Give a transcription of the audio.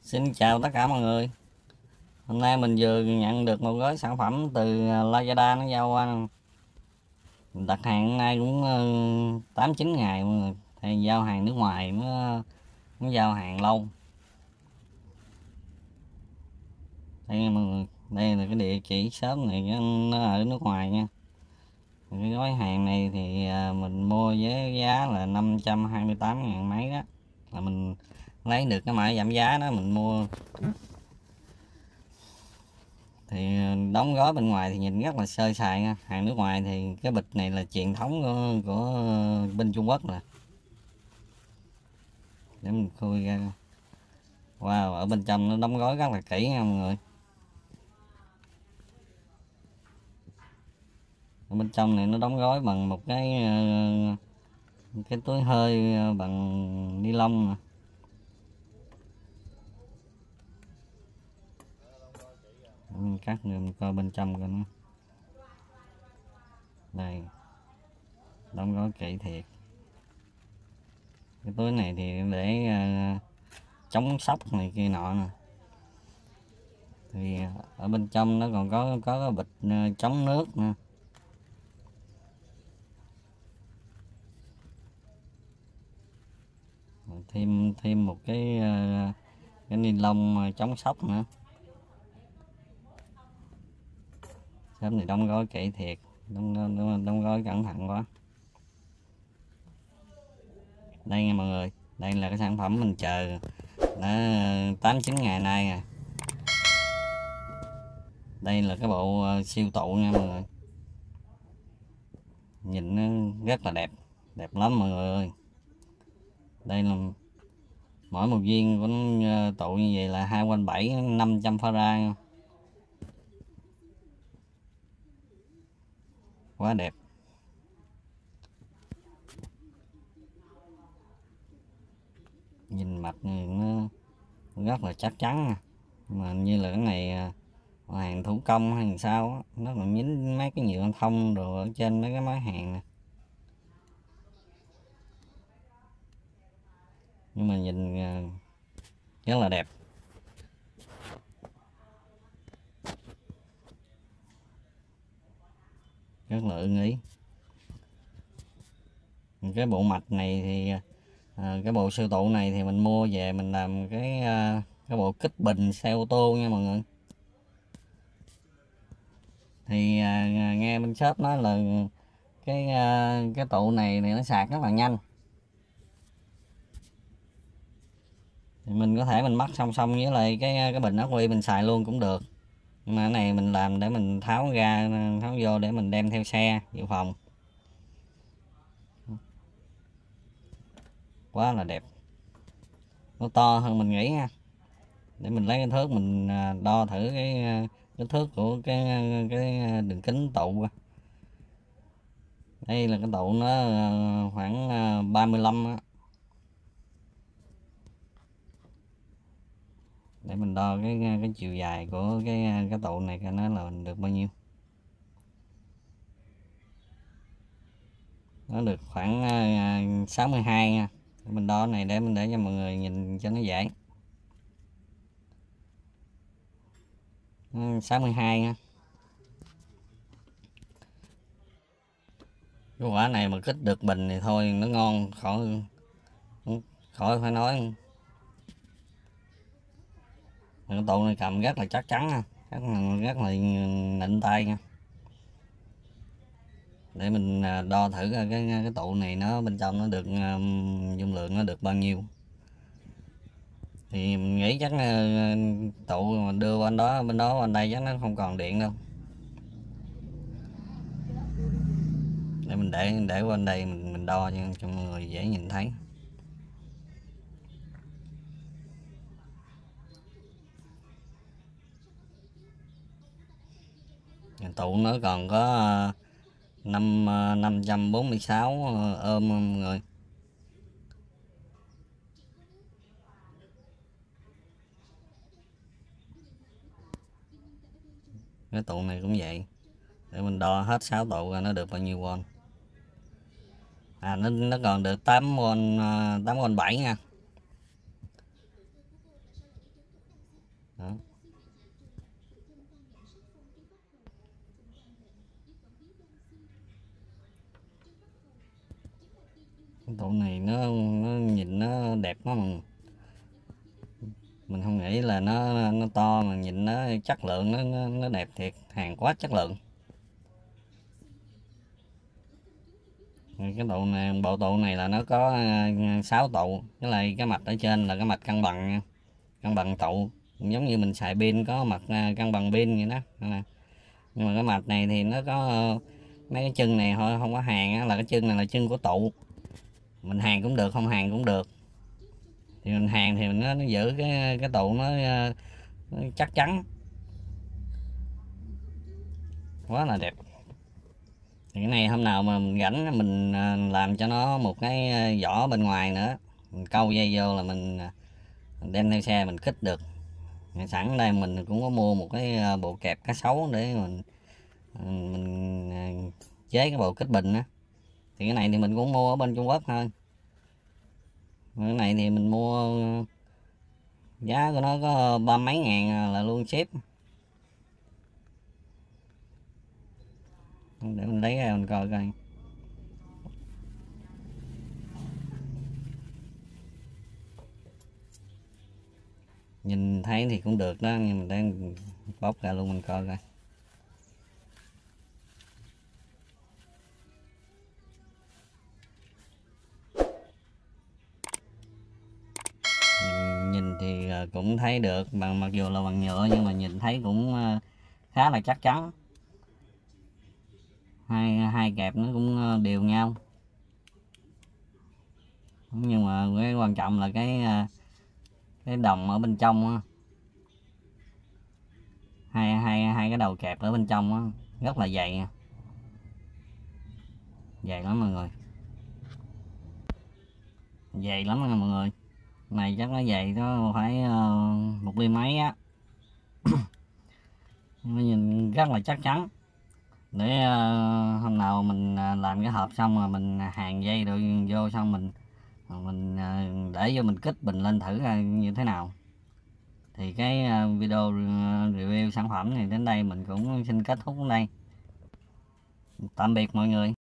Xin chào tất cả mọi người. Hôm nay mình vừa nhận được một gói sản phẩm từ Lazada nó giao qua. Mình đặt hàng nay cũng 8-9 ngày mọi người. Thì giao hàng nước ngoài nó giao hàng lâu. Đây mọi người, đây là cái địa chỉ shop này nó ở nước ngoài nha. Cái gói hàng này thì mình mua với giá là 528.000 mấy đó. Là mình lấy được cái mã giảm giá đó mình mua. Thì đóng gói bên ngoài thì nhìn rất là sơ sài nha. Hàng nước ngoài thì cái bịch này là truyền thống của bên Trung Quốc nè. Để mình khui ra. Wow, ở bên trong nó đóng gói rất là kỹ nha mọi người. Ở bên trong này nó đóng gói bằng một cái túi hơi bằng ni lông nè. Mình cắt người mình coi bên trong coi nó. Đây, đóng gói kỹ thiệt. Cái túi này thì để chống sốc này kia nọ nè. Thì ở bên trong nó còn có cái bịch chống nước nè. Thêm một cái ni lông chống sốc nữa. Shop này đóng gói kỹ thiệt, đóng gói cẩn thận quá. Đây nha mọi người, đây là cái sản phẩm mình chờ đã 8-9 ngày nay à. Đây là cái bộ siêu tụ nha mọi người. Nhìn nó rất là đẹp, đẹp lắm mọi người ơi. Đây là mỗi một viên của tụ như vậy là 2/7 500 farad nha. Quá đẹp. Nhìn mặt nó rất là chắc chắn nè. Mà như là cái này hàng thủ công hay sao á, nó còn nhính mấy cái nhựa thông rồi ở trên mấy cái máy hàng nè. Nhưng mà nhìn rất là đẹp. Rất là ưng ý. Cái bộ mạch này thì cái bộ siêu tụ này thì mình mua về mình làm cái bộ kích bình xe ô tô nha mọi người. Thì nghe bên shop nói là cái tụ này nó sạc rất là nhanh. Thì mình có thể mình bắt song song với lại cái bình ắc quy mình xài luôn cũng được. Nhưng mà cái này mình làm để mình tháo ra tháo vô để mình đem theo xe dự phòng. Quá là đẹp. Nó to hơn mình nghĩ nha. Để mình lấy cái thước mình đo thử cái thước của cái đường kính tụ. Đây là cái tụ nó khoảng 35 á. Để mình đo cái chiều dài của cái tụ này coi nó là được bao nhiêu. Nó được khoảng 62 nha. Mình đo này để mình để cho mọi người nhìn cho nó dễ. 62 nha. Cái quả này mà kích được bình thì thôi nó ngon, khỏi phải nói. Cái tụ này cầm rất là chắc chắn, rất là nịnh tay nha. Để mình đo thử cái tụ này nó bên trong nó được dung lượng nó được bao nhiêu. Thì mình nghĩ chắc tụ mà đưa bên đó bên đây chắc nó không còn điện đâu. Để mình để bên đây mình đo cho mọi người dễ nhìn thấy. Tụ nó còn có 546 ôm mọi người. Cái tụ này cũng vậy. Để mình đo hết 6 tụ ra nó được bao nhiêu won. Nó còn được 8 won 7 nha. Tụ này nó nhìn nó đẹp lắm, mình không nghĩ là nó to mà nhìn nó chất lượng, nó đẹp thiệt, hàng quá chất lượng. Cái tụ này, bộ tụ này là nó có 6 tụ, với lại cái mạch ở trên là cái mạch cân bằng nha, cân bằng tụ, giống như mình xài pin có mạch cân bằng pin vậy đó. Nhưng mà cái mạch này thì nó có mấy cái chân này thôi không có hàng, là cái chân này là chân của tụ, mình hàng cũng được không hàng cũng được, thì mình hàng thì nó giữ cái tụ nó chắc chắn, quá là đẹp. Thì cái này hôm nào mà mình rảnh mình làm cho nó một cái vỏ bên ngoài nữa, mình câu dây vô là mình đem theo xe mình kích được. Sẵn đây mình cũng có mua một cái bộ kẹp cá sấu để mình chế cái bộ kích bình á. Thì cái này thì mình cũng mua ở bên Trung Quốc thôi. Cái này thì mình mua giá của nó có 30 mấy ngàn là luôn ship. Để mình lấy ra mình coi coi. Nhìn thấy thì cũng được đó, nhưng mình đang bóc ra luôn mình coi coi. Nhìn thì cũng thấy được, mặc dù là bằng nhựa nhưng mà nhìn thấy cũng khá là chắc chắn. Hai kẹp nó cũng đều nhau. Nhưng mà cái quan trọng là cái đồng ở bên trong á, hai cái đầu kẹp ở bên trong á rất là dày, dày lắm mọi người, dày lắm nha mọi người. Này chắc nó dày nó phải 1 ly mấy á. Nhìn rất là chắc chắn. Để hôm nào mình làm cái hộp xong rồi mình hàng dây rồi vô, xong mình để vô mình kích bình lên thử như thế nào. Thì cái video review sản phẩm này đến đây mình cũng xin kết thúc đến đây. Tạm biệt mọi người.